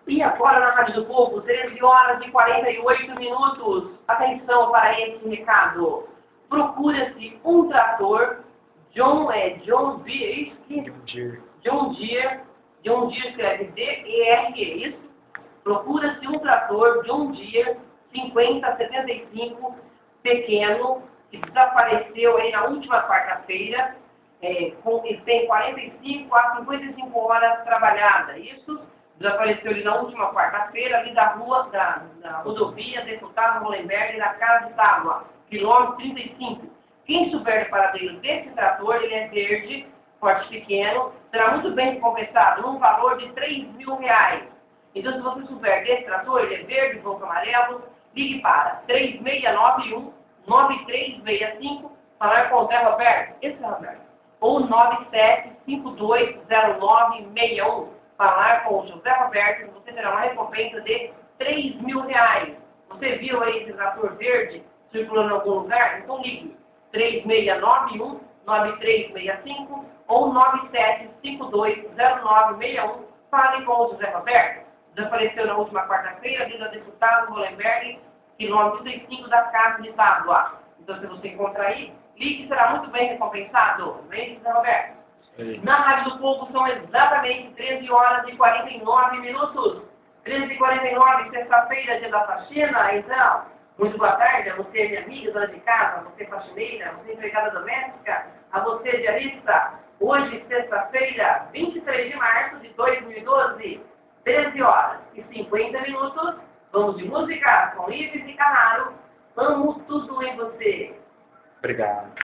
E agora na Rádio do Povo, 13 horas e 48 minutos. Atenção para esse recado. Procura-se um trator, John Deere escreve D-E-R-E, isso? Procura-se um trator John Deere 5075 pequeno, que desapareceu aí na última quarta-feira, ele tem 45 a 55 horas trabalhadas, isso? Desapareceu ali na última quarta-feira, ali da rua, da rodovia Deputado Molenberg, na Casa de Tábua, quilômetro 35. Quem souber o paradeiro desse trator, ele é verde, porte pequeno, será muito bem recompensado, num valor de R$3.000. Então, se você souber desse trator, ele é verde, branco, amarelo, ligue para 3691-9365, falar com o Zé Roberto, esse é Roberto, ou 97520961, falar com o José Roberto, você terá uma recompensa de R$3.000. Você viu aí esse trator verde circulando em algum lugar? Então ligue 3691-9365 ou 97520961, fale com o José Roberto. Desapareceu na última quarta-feira, ali da Deputado Molenberg, quilômetro 35 da Casa de Tábua. Então, se você encontrar aí, ligue, será muito bem recompensado. Vem, José Roberto. Na Rádio do Povo são exatamente 13 horas e 49 minutos. 13h49, sexta-feira, dia da faxina. Então, muito boa tarde a você, minha amiga, dona de casa, a você faxineira, a você empregada doméstica, a você diarista. Hoje, sexta-feira, 23 de março de 2012, 13 horas e 50 minutos. Vamos de música com Ives e Canaro. Amo tudo em você. Obrigado.